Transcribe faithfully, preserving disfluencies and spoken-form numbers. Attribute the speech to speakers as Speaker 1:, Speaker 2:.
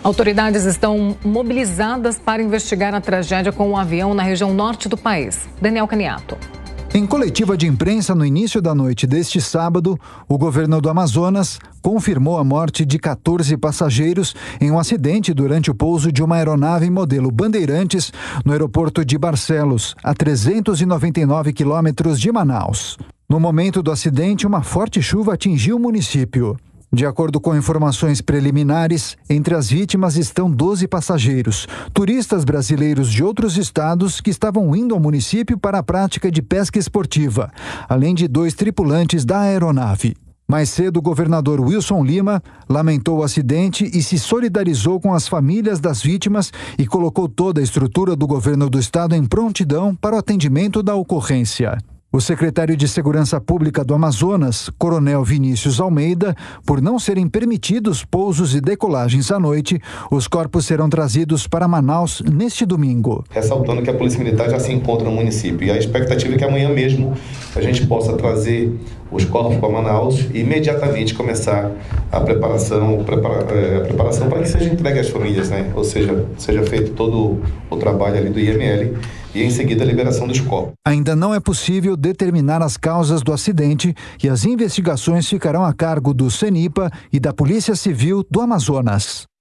Speaker 1: Autoridades estão mobilizadas para investigar a tragédia com um avião na região norte do país. Daniel Caniato.
Speaker 2: Em coletiva de imprensa no início da noite deste sábado, o governo do Amazonas confirmou a morte de quatorze passageiros em um acidente durante o pouso de uma aeronave modelo Bandeirantes no aeroporto de Barcelos, a trezentos e noventa e nove quilômetros de Manaus. No momento do acidente, uma forte chuva atingiu o município. De acordo com informações preliminares, entre as vítimas estão doze passageiros, turistas brasileiros de outros estados que estavam indo ao município para a prática de pesca esportiva, além de dois tripulantes da aeronave. Mais cedo, o governador Wilson Lima lamentou o acidente e se solidarizou com as famílias das vítimas e colocou toda a estrutura do governo do estado em prontidão para o atendimento da ocorrência. O secretário de Segurança Pública do Amazonas, Coronel Vinícius Almeida, por não serem permitidos pousos e decolagens à noite, os corpos serão trazidos para Manaus neste domingo.
Speaker 3: Ressaltando que a Polícia Militar já se encontra no município e a expectativa é que amanhã mesmo a gente possa trazer os corpos para Manaus e imediatamente começar a preparação, prepara, é, a preparação para que seja entregue às famílias, né? Ou seja, seja feito todo o trabalho ali do I M L e em seguida a liberação dos corpos.
Speaker 2: Ainda não é possível determinar as causas do acidente e as investigações ficarão a cargo do CENIPA e da Polícia Civil do Amazonas.